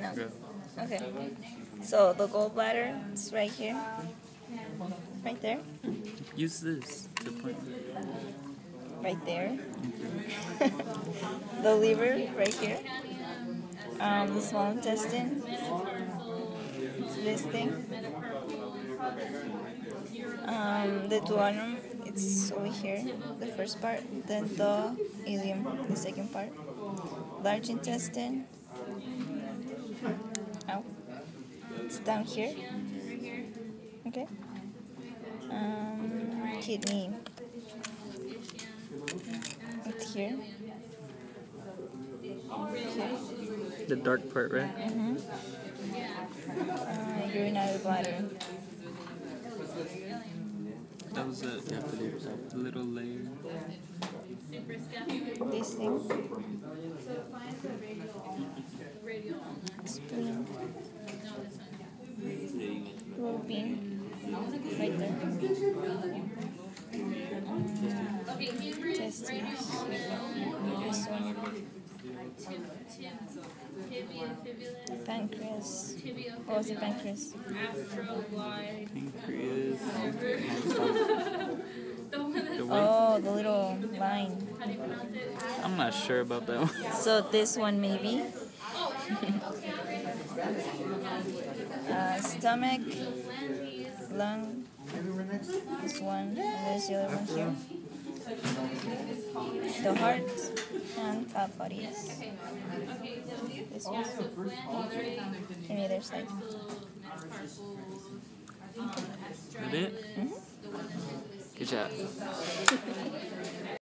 No. Go. Okay. So the gallbladder is right here. Right there. Use this to point. Right there. The liver right here. The small intestine. It's this thing. The duodenum, it's over here, the first part. Then the ileum, the second part. Large intestine. Ow. It's down here. Okay. Kidney. It's here. The dark part, right? Urinary bladder. That was it. The little layer. This thing. Spleen. Little bean. Right there. Testes. This one. Pancreas. What was the pancreas? Pancreas. Oh, the little line. I'm not sure about that one. So this one maybe. Stomach, lung, this one, and there's the other one here. The heart and fat bodies. This one. And the other side. That it? Mm-hmm. Good job.